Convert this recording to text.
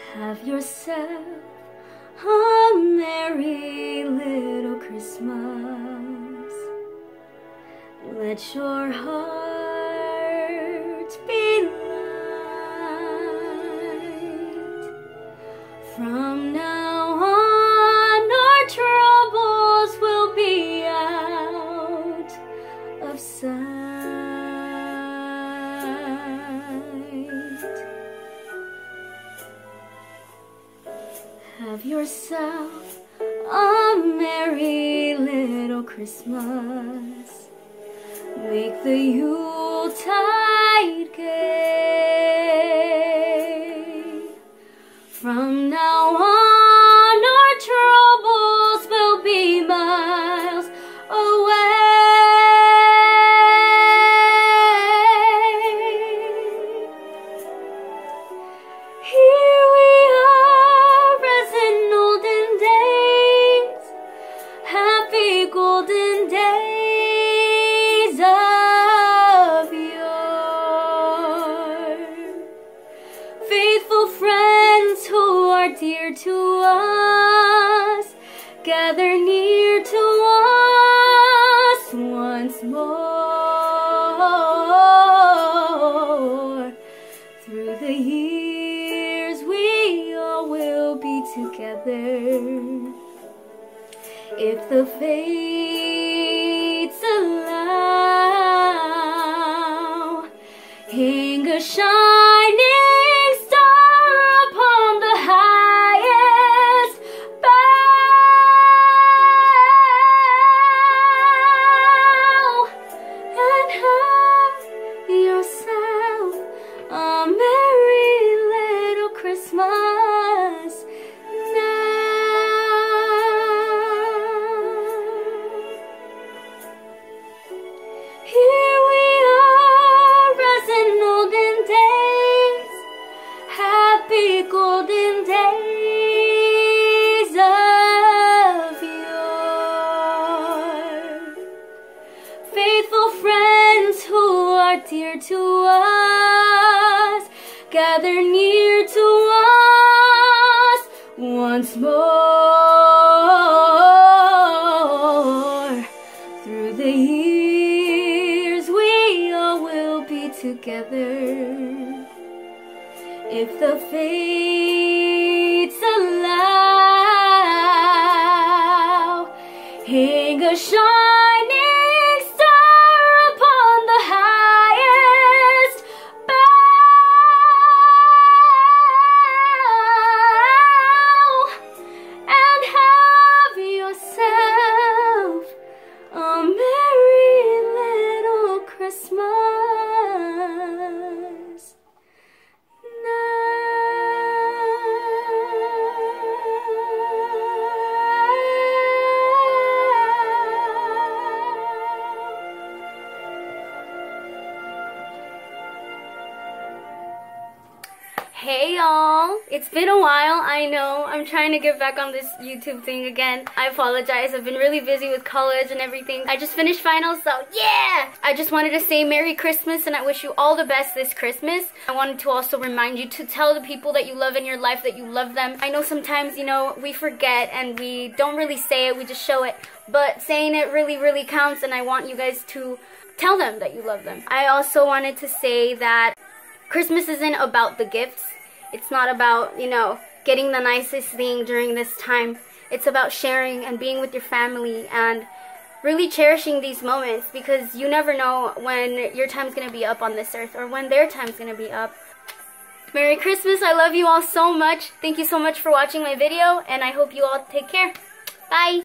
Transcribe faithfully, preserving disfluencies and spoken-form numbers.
Have yourself a merry little Christmas. Let your heart be light. From now on, our troubles will be out of sight. Have yourself a merry little Christmas. Make the Yuletide gay. From now on, our troubles will be miles away. Here we are as in olden days, happy golden days of yore. Faithful friends who are dear to us, gather near to us once more. Through the years we all will be together, if the fates allow. Hang a shining star upon the highest bough, and have yourself a merry little Christmas now. Here we are as in olden days, happy golden days of yore. Faithful friends who are dear to us, gather near to us once more. Through the years we all will be together, if the fates allow. Hang a shining star upon the highest bough, and have yourself a merry little Christmas now. Hey y'all, it's been a while, I know. I'm trying to get back on this YouTube thing again. I apologize, I've been really busy with college and everything. I just finished finals, so yeah! I just wanted to say Merry Christmas and I wish you all the best this Christmas. I wanted to also remind you to tell the people that you love in your life that you love them. I know sometimes, you know, we forget and we don't really say it, we just show it. But saying it really, really counts, and I want you guys to tell them that you love them. I also wanted to say that Christmas isn't about the gifts. It's not about, you know, getting the nicest thing during this time. It's about sharing and being with your family and really cherishing these moments, because you never know when your time's going to be up on this earth or when their time's going to be up. Merry Christmas. I love you all so much. Thank you so much for watching my video, and I hope you all take care. Bye.